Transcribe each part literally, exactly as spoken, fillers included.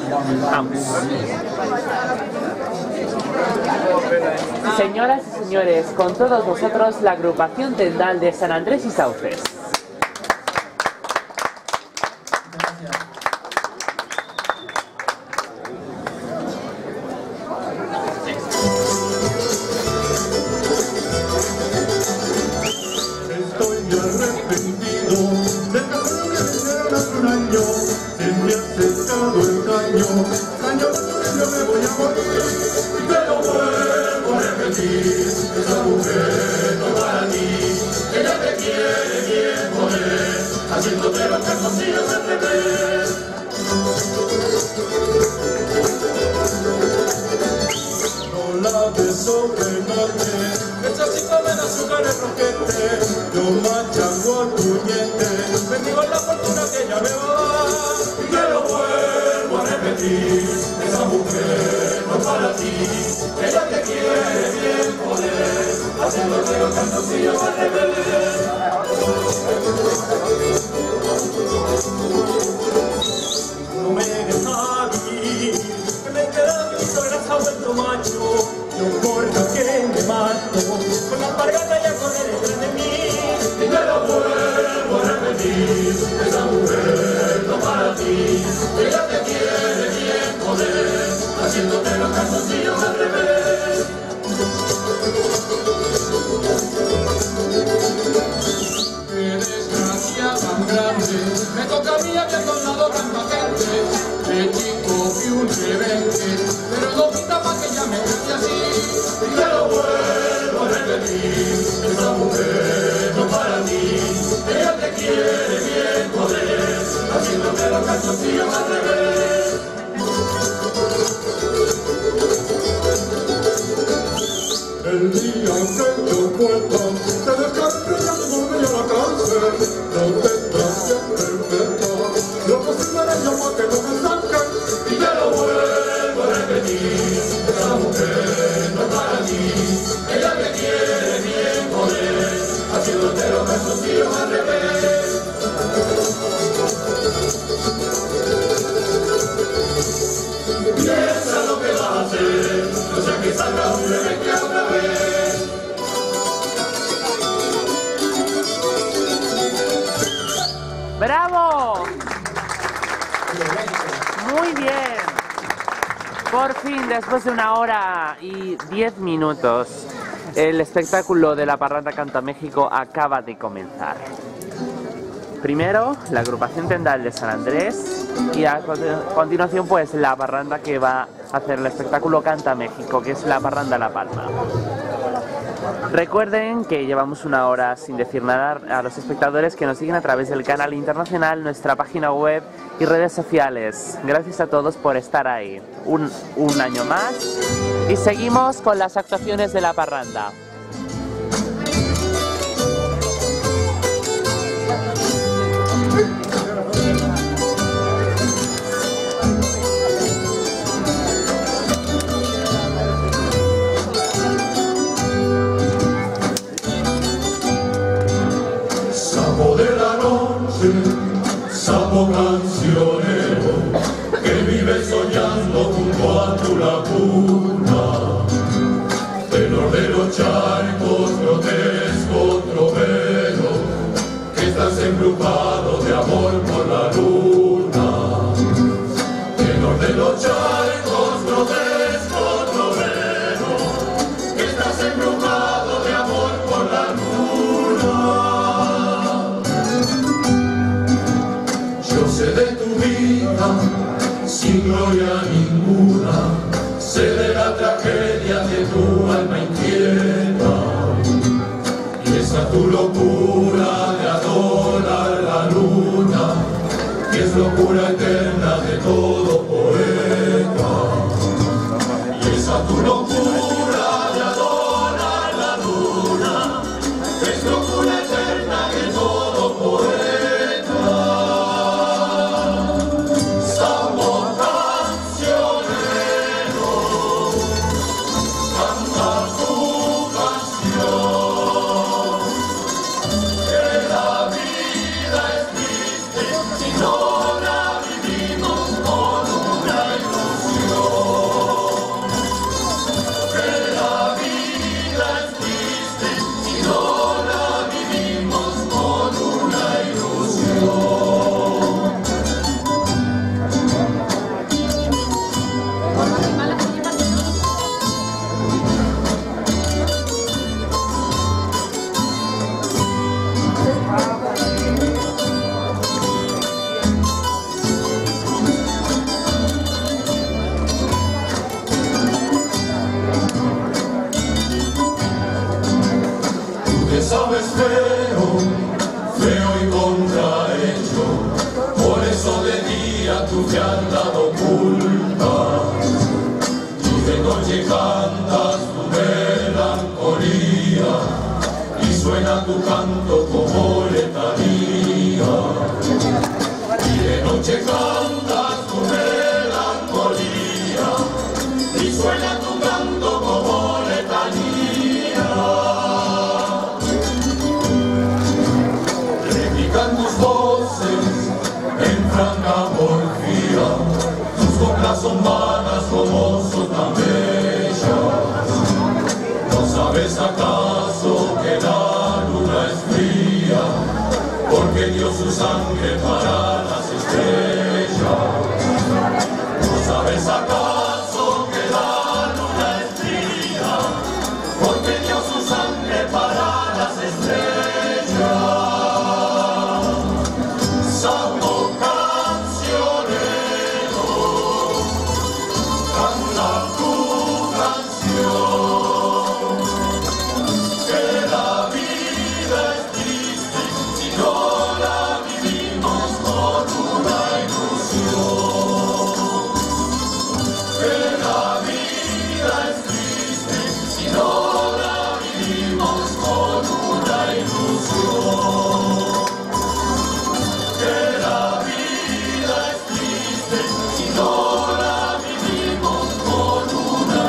Vamos. Señoras y señores, con todos vosotros la agrupación Tendal de San Andrés y Sauces. ¡Bravo! Muy bien. Por fin, después de una hora y diez minutos, el espectáculo de la Parranda Canta México acaba de comenzar. Primero, la agrupación Tendal de San Andrés y a continuación, pues, la parranda que va a hacer el espectáculo Canta México, que es la Parranda La Palma. Recuerden que llevamos una hora sin decir nada a los espectadores que nos siguen a través del canal internacional, nuestra página web y redes sociales. Gracias a todos por estar ahí. Un, un año más y seguimos con las actuaciones de la parranda. Sapo cancionero que vive soñando junto a tu laguna, tenor de los charcos, grotesco trovero, que estás embrujado de amor por la luna, tenor de los charcos, grotesco trovero, que estás embrujado de amor por la luna. Sé de tu vida, sin gloria ninguna, sé de la tragedia de tu alma inquieta, y esa tu locura de adorar la luna, que es locura eterna de todo poeta, y esa tu locura de adorar la luna, que es locura eterna de todo poeta. Canciones es feo, feo y contrahecho, por eso de día tu fealdad oculta, y de noche cantas tu melancolía, y suena tu canto como letanía, y de noche cantas tu melancolía, y suena tu canto como letanía. Repican tus voces en franca porfía, tus coplas son vanas como son tan bellas. ¿No sabes acaso que la luna es fría, porque dio su sangre para las estrellas? ¿No sabes acaso que la luna es fría, porque dio su sangre para las estrellas? Sapo cancionero, canta tu canción, que la vida es triste si no la vivimos con una ilusión. Que la vida es triste si no la vivimos con una ilusión. Que la vida es triste si no la vivimos con una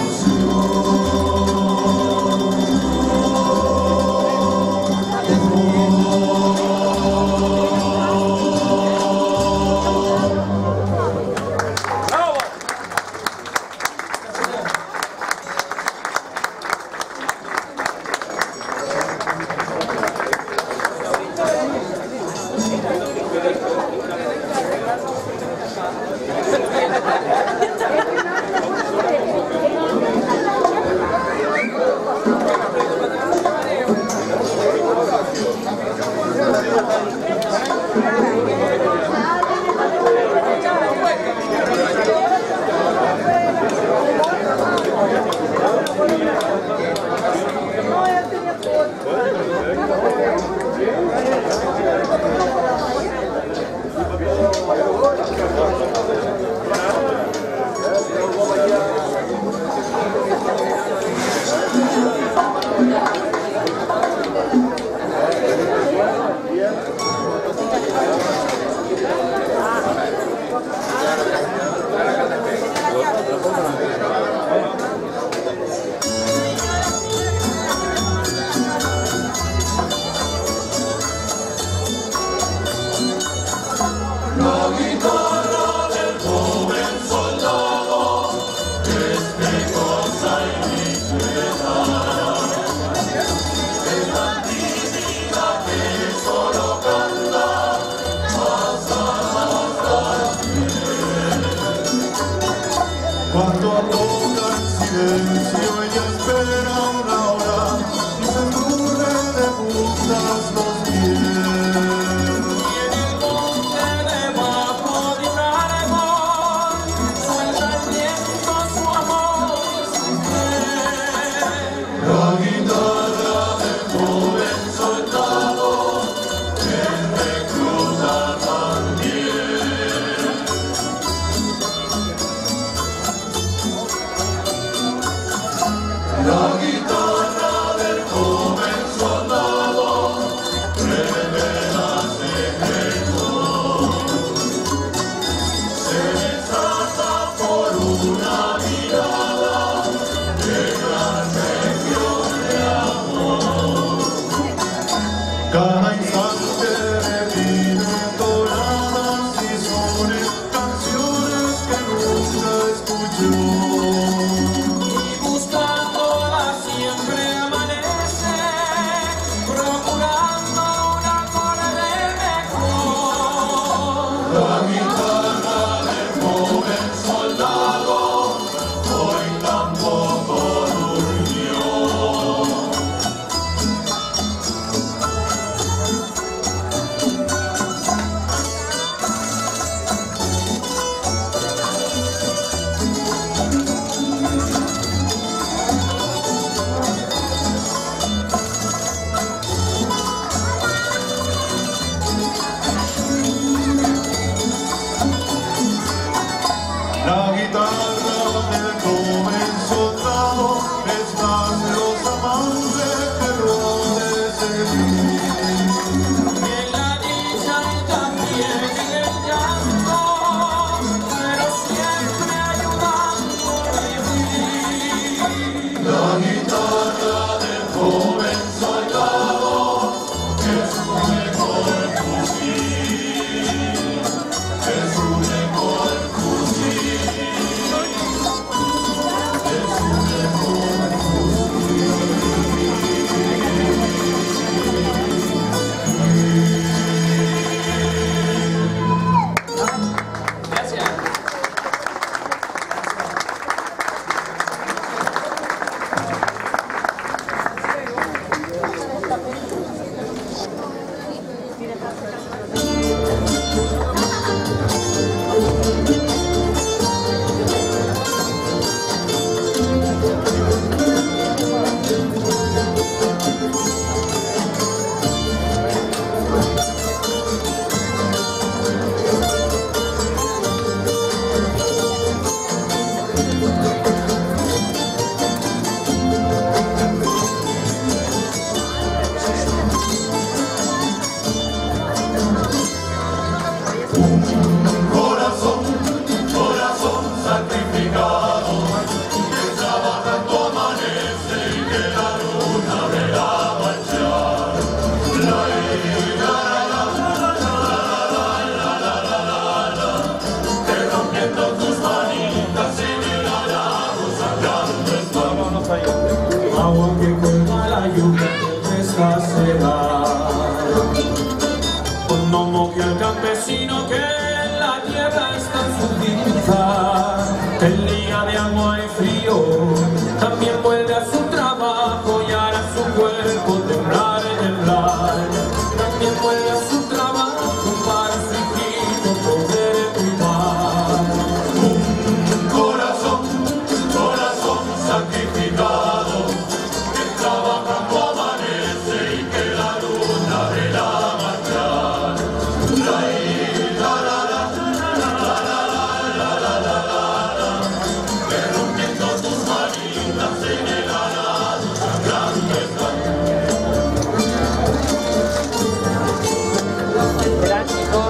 Cuando toca el silencio ella espera una hora y se cubre de puntas los pies. Y en el monte debajo de un árbol suelta el viento su amor sin querer. La guitarra del joven soldado que recluta también. La guitarra del joven soldado revela secretos, se desata por una mirada de gran región de amor. Cada instante revive doradas y sones, canciones que nunca escuchó. Buscándola siempre amanece, procurando un acorde mejor. La guitarra del joven soldado hoy tampoco durmió. El día de agua y frío también vuelve a su trabajo y hará su cuerpo temblar y temblar. También vuelve a su trabajo para su hijito poder cuidar. Un corazón, corazón sacrificado, que trabajando amanece y que la luna vela marchar. La la la la la la la la la la, que rompiendo tus manitas en el arado sangrando están. Esperad, chicos.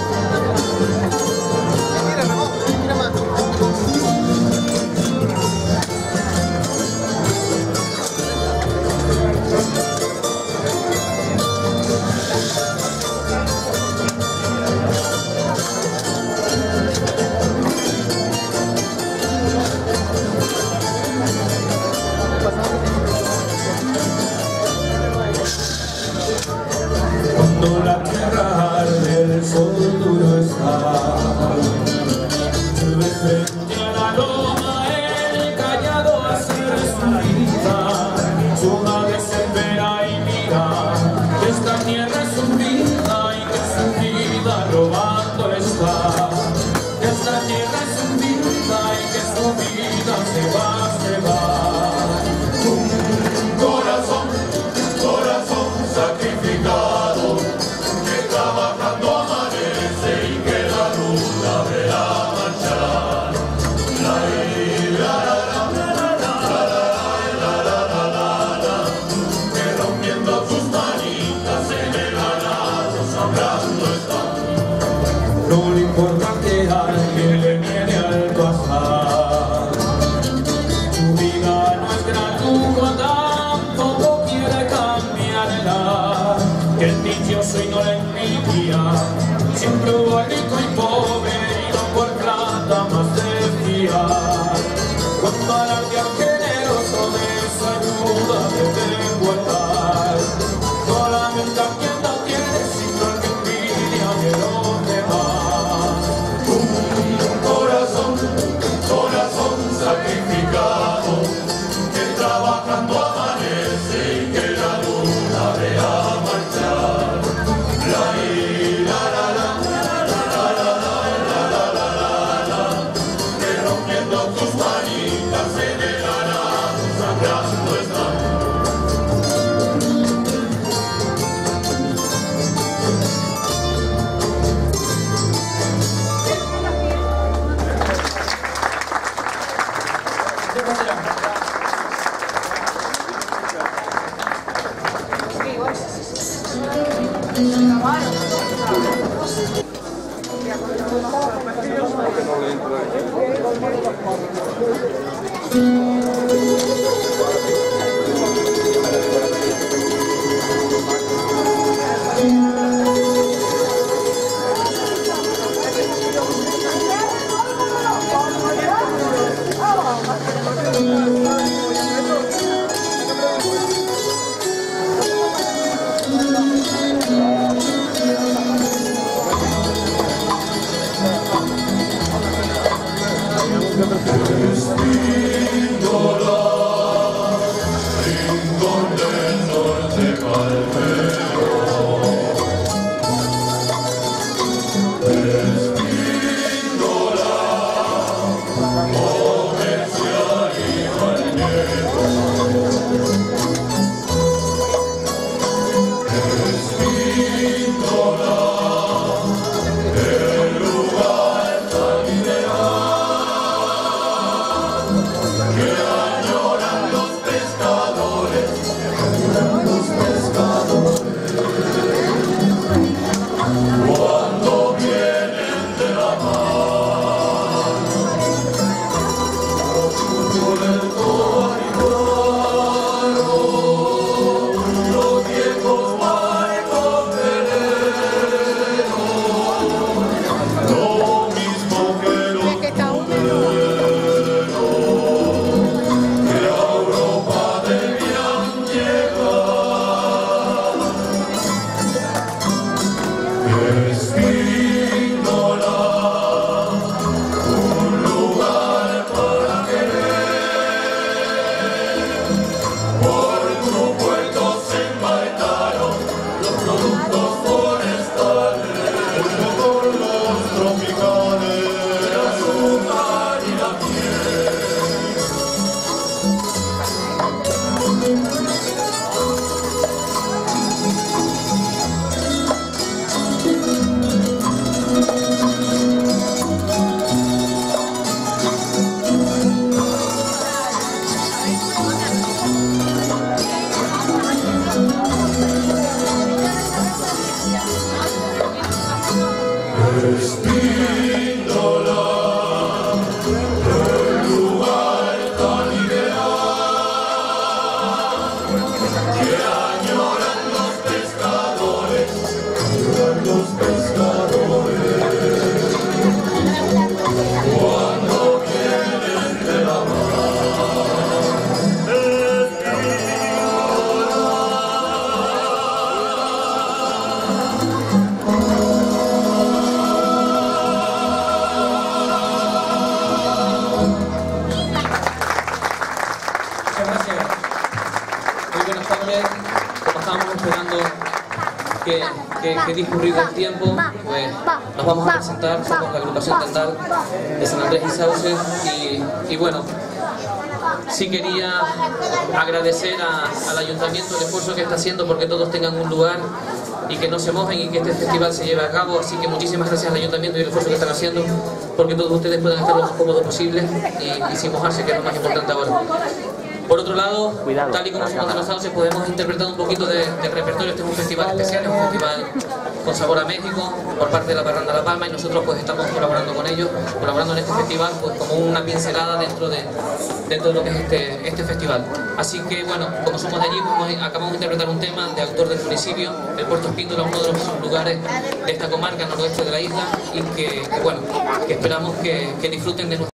Cuando la tierra arde, el sol duro está. Ves frente a la loma, el callado hacer su vida. Su madre se espera y mira que esta tierra es su vida y que su vida robando está. Que esta tierra es su vida y que su vida se va, se va. Corazón, corazón sacrificado, que trabajando amanece y que la luna verá marchar. La la la la la la la la la la, que rompiendo tus manitas en el arado sangrando están. No le importa que alguien le viene al pasar. Su vida no es gratuita, tampoco quiere cambiarla. Que el dichoso y no la envidia, siempre hubo rico y pobre y no por plata más desfiar. Cuando alarde al generoso de su ayuda debe guardar. No lamenta quien la tiene, sino el que envidia de los demás. Corazón, corazón sacrificado, que trabajando amanece y que la luna vea marchar. La la la la la la la la la la, que rompiendo tus manitas en el arado sangrando están. Rincón del norte palmero, Espíndola, comercial y balneario. Espíndola, el lugar tan ideal que, que, que discurrido el tiempo, pues nos vamos a presentar, somos la agrupación Tendal de San Andrés y Sauces, y, y bueno, sí quería agradecer a, al Ayuntamiento el esfuerzo que está haciendo porque todos tengan un lugar y que no se mojen y que este festival se lleve a cabo, así que muchísimas gracias al Ayuntamiento y el esfuerzo que están haciendo porque todos ustedes puedan estar lo más cómodos posible y, y sin mojarse, que es lo más importante ahora. Por otro lado, Cuidado, tal y como somos de los Sauces, podemos interpretar un poquito de, del repertorio. Este es un festival especial, es un festival con sabor a México, por parte de la Parranda La Palma, y nosotros pues estamos colaborando con ellos, colaborando en este festival pues como una pincelada dentro de, dentro de lo que es este, este festival. Así que bueno, como somos de allí, pues, acabamos de interpretar un tema de autor del municipio, el Puerto Espíndola, uno de los lugares de esta comarca noroeste de la isla, y que, que bueno, que esperamos que, que disfruten de nuestra